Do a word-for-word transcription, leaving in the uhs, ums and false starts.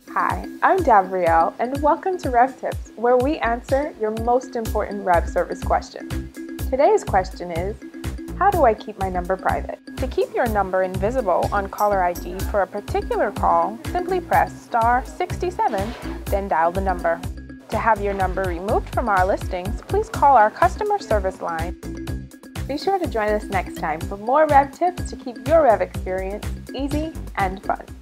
Hi, I'm Davriel, and welcome to R E V Tips, where we answer your most important R E V service questions. Today's question is, how do I keep my number private? To keep your number invisible on caller I D for a particular call, simply press star sixty-seven, then dial the number. To have your number removed from our listings, please call our customer service line. Be sure to join us next time for more R E V tips to keep your R E V experience easy and fun.